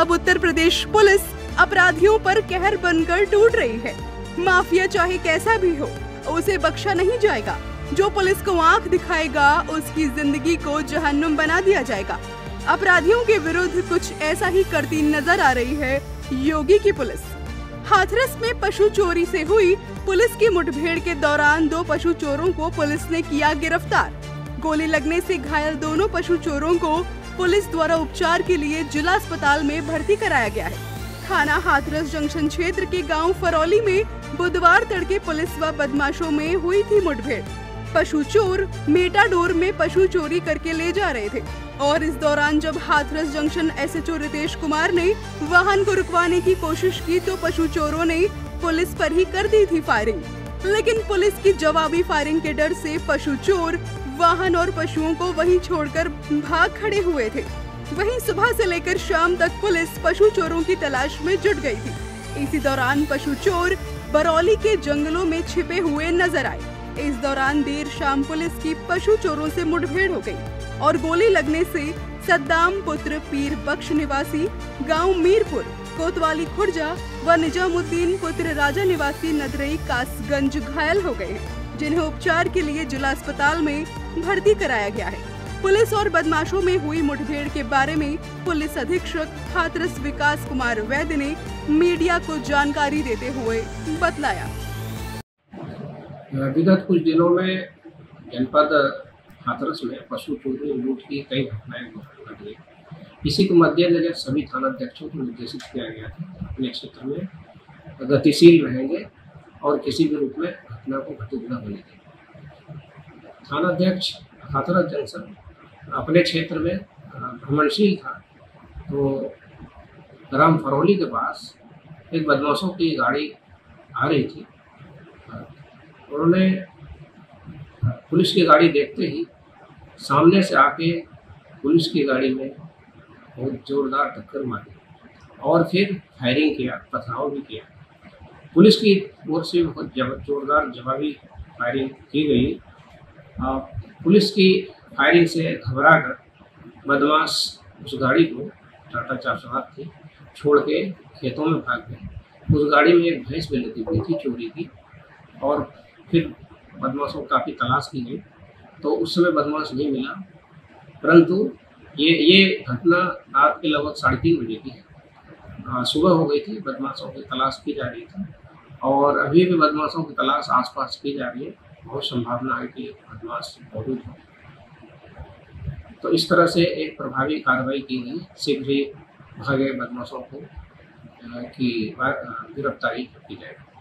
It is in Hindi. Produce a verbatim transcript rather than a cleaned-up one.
अब उत्तर प्रदेश पुलिस अपराधियों पर कहर बनकर टूट रही है। माफिया चाहे कैसा भी हो, उसे बख्शा नहीं जाएगा। जो पुलिस को आंख दिखाएगा, उसकी जिंदगी को जहन्नुम बना दिया जाएगा। अपराधियों के विरुद्ध कुछ ऐसा ही करती नजर आ रही है योगी की पुलिस। हाथरस में पशु चोरी से हुई पुलिस की मुठभेड़ के दौरान दो पशु चोरों को पुलिस ने किया गिरफ्तार। गोली लगने से घायल दोनों पशु चोरों को पुलिस द्वारा उपचार के लिए जिला अस्पताल में भर्ती कराया गया है। थाना हाथरस जंक्शन क्षेत्र के गांव फरौली में बुधवार तड़के पुलिस व बदमाशों में हुई थी मुठभेड़। पशु चोर मेटाडोर में पशु चोरी करके ले जा रहे थे और इस दौरान जब हाथरस जंक्शन एसएचओ रितेश कुमार ने वाहन को रुकवाने की कोशिश की तो पशु चोरों ने पुलिस पर ही कर दी थी फायरिंग। लेकिन पुलिस की जवाबी फायरिंग के डर से पशु चोर वाहन और पशुओं को वहीं छोड़कर भाग खड़े हुए थे। वहीं सुबह से लेकर शाम तक पुलिस पशु चोरों की तलाश में जुट गई थी। इसी दौरान पशु चोर बरौली के जंगलों में छिपे हुए नजर आए। इस दौरान देर शाम पुलिस की पशु चोरों से मुठभेड़ हो गई और गोली लगने से सद्दाम पुत्र पीर बख्श निवासी गांव मीरपुर कोतवाली खुर्जा व निजामुद्दीन पुत्र राजा निवासी नदरई कासगंज घायल हो गए हैं, जिन्हें उपचार के लिए जिला अस्पताल में भर्ती कराया गया है। पुलिस और बदमाशों में हुई मुठभेड़ के बारे में पुलिस अधीक्षक हाथरस विकास कुमार वैद्य ने मीडिया को जानकारी देते हुए बतलाया। विगत कुछ दिनों में जनपद हाथरस में पशु चोरी लूट की कई घटनाएं घटी। इसी के मद्देनजर सभी थानाध्यक्षों को निर्देशित किया गया था अपने क्षेत्र में गतिशील रहेंगे और किसी भी रूप में घटना को घटित न होने देंगे। थानाध्यक्ष हाथरस जंक्शन अपने क्षेत्र में भ्रमणशील था, तो ग्राम फरौली के पास एक बदमाशों की गाड़ी आ रही थी। उन्होंने पुलिस की गाड़ी देखते ही सामने से आके पुलिस की गाड़ी में बहुत जोरदार टक्कर मारी और फिर फायरिंग किया, पथराव भी किया। पुलिस की ओर से बहुत जोरदार जवाबी फायरिंग की गई। पुलिस की फायरिंग से घबराकर बदमाश उस गाड़ी को, टाटा चार सौ आठ थी, छोड़ के खेतों में भाग गए। उस गाड़ी में एक भैंस भी लगी हुई थी चोरी की और फिर बदमाशों को काफ़ी तलाश की गई तो उस समय बदमाश नहीं मिला। परंतु ये ये घटना रात के लगभग साढ़े तीन बजे की है। सुबह हो गई थी, बदमाशों की तलाश की जा रही थी और अभी भी बदमाशों की तलाश आसपास की जा रही है। बहुत संभावना है कि बदमाश मौजूद हो। तो इस तरह से एक प्रभावी कार्रवाई की गई। शीघ्र ही भागे बदमाशों को की गिरफ्तारी की जाएगी।